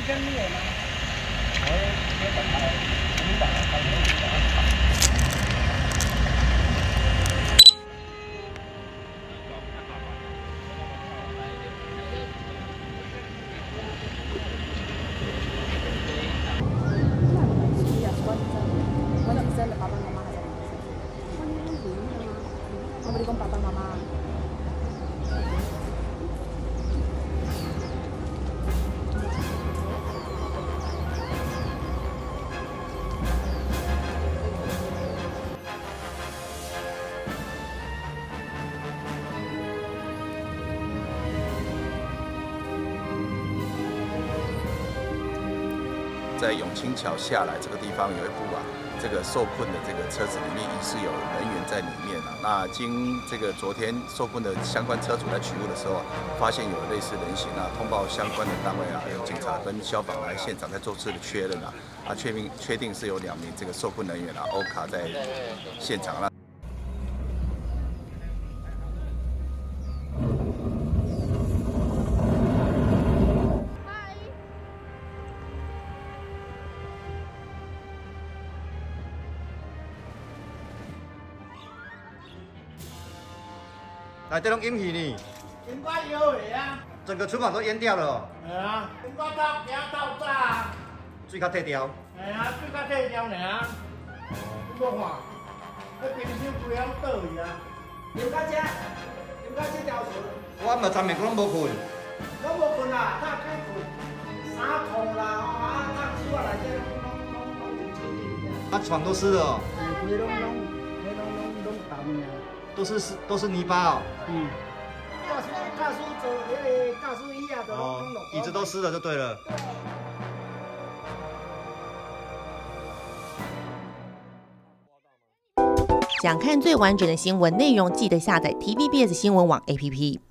我不是讲爸爸妈妈。 在永清桥下来这个地方有一部这个受困的这个车子里面疑似有人员在里面那经这个昨天受困的相关车主来取物的时候发现有类似人形通报相关的单位有警察跟消防来现场在做次的确认确定是有2名这个受困人员欧卡在现场内底拢淹去呢， 应该有的啊， 整个厨房都淹掉了哦。 系啊，应该到惊到炸， 水较退掉。 系啊，水较退掉尔。你无看，那冰箱规样倒去啊。应该这条船。 我嘛昨暝拢无困。 我无困啦，早起困，衫裤啦，水啊内底拢真清净。 床都湿了哦。 规拢淡呀。 都是泥巴哦。 驾驶座那个驾驶椅啊，都拢落。 椅子都湿了就对了。 想看最完整的新闻内容，记得下载 TVBS 新闻网 APP。